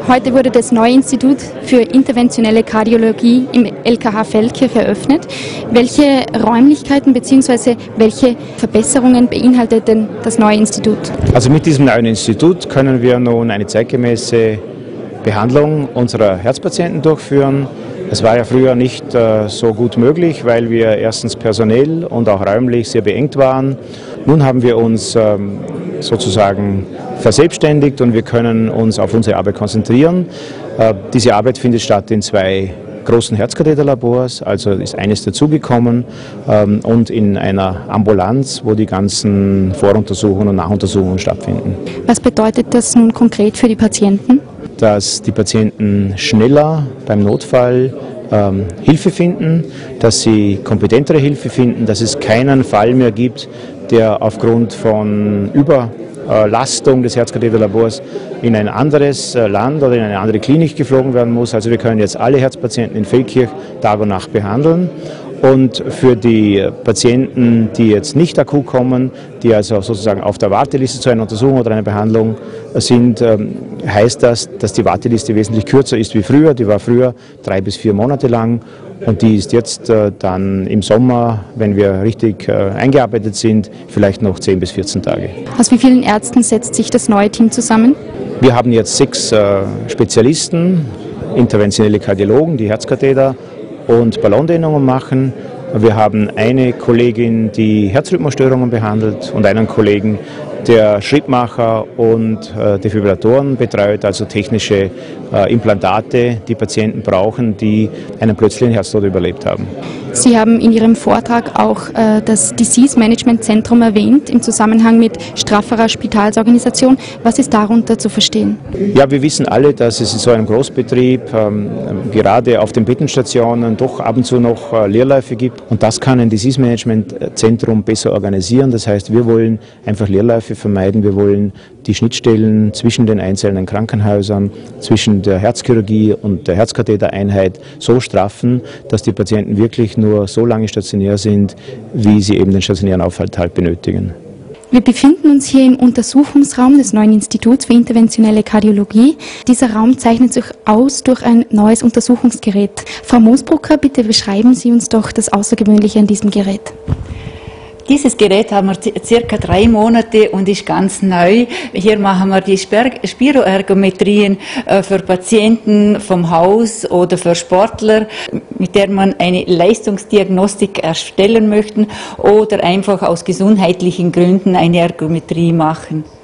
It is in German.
Heute wurde das neue Institut für interventionelle Kardiologie im LKH Feldkirch eröffnet. Welche Räumlichkeiten bzw. welche Verbesserungen beinhaltet denn das neue Institut? Also mit diesem neuen Institut können wir nun eine zeitgemäße Behandlung unserer Herzpatienten durchführen. Es war ja früher nicht so gut möglich, weil wir erstens personell und auch räumlich sehr beengt waren. Nun haben wir uns sozusagen verselbstständigt und wir können uns auf unsere Arbeit konzentrieren. Diese Arbeit findet statt in 2 großen Herzkatheterlabors, also ist eines dazugekommen und in einer Ambulanz, wo die ganzen Voruntersuchungen und Nachuntersuchungen stattfinden. Was bedeutet das nun konkret für die Patienten? Dass die Patienten schneller beim Notfall Hilfe finden, dass sie kompetentere Hilfe finden, dass es keinen Fall mehr gibt, der aufgrund von Überlastung des Herzkatheterlabors in ein anderes Land oder in eine andere Klinik geflogen werden muss. Also wir können jetzt alle Herzpatienten in Feldkirch Tag und Nacht behandeln. Und für die Patienten, die jetzt nicht akut kommen, die also sozusagen auf der Warteliste zu einer Untersuchung oder einer Behandlung sind, heißt das, dass die Warteliste wesentlich kürzer ist wie früher. Die war früher 3 bis 4 Monate lang und die ist jetzt dann im Sommer, wenn wir richtig eingearbeitet sind, vielleicht noch 10 bis 14 Tage. Aus wie vielen Ärzten setzt sich das neue Team zusammen? Wir haben jetzt 6 Spezialisten, interventionelle Kardiologen, die Herzkatheter und Ballondehnungen machen. Wir haben eine Kollegin, die Herzrhythmusstörungen behandelt und einen Kollegen, der Schrittmacher und Defibrillatoren betreut, also technische Implantate, die Patienten brauchen, die einen plötzlichen Herztod überlebt haben. Sie haben in Ihrem Vortrag auch das Disease Management Zentrum erwähnt, im Zusammenhang mit strafferer Spitalsorganisation. Was ist darunter zu verstehen? Ja, wir wissen alle, dass es in so einem Großbetrieb gerade auf den Bettenstationen doch ab und zu noch Leerläufe gibt. Und das kann ein Disease Management Zentrum besser organisieren. Das heißt, wir wollen einfach Leerläufe vermeiden. Wir wollen die Schnittstellen zwischen den einzelnen Krankenhäusern, zwischen der Herzchirurgie und der Herzkathetereinheit so straffen, dass die Patienten wirklich nur so lange stationär sind, wie sie eben den stationären Aufenthalt benötigen. Wir befinden uns hier im Untersuchungsraum des neuen Instituts für interventionelle Kardiologie. Dieser Raum zeichnet sich aus durch ein neues Untersuchungsgerät. Frau Moosbrucker, bitte beschreiben Sie uns doch das Außergewöhnliche an diesem Gerät. Dieses Gerät haben wir circa 3 Monate und ist ganz neu. Hier machen wir die Spiroergometrien für Patienten vom Haus oder für Sportler, mit der man eine Leistungsdiagnostik erstellen möchte oder einfach aus gesundheitlichen Gründen eine Ergometrie machen.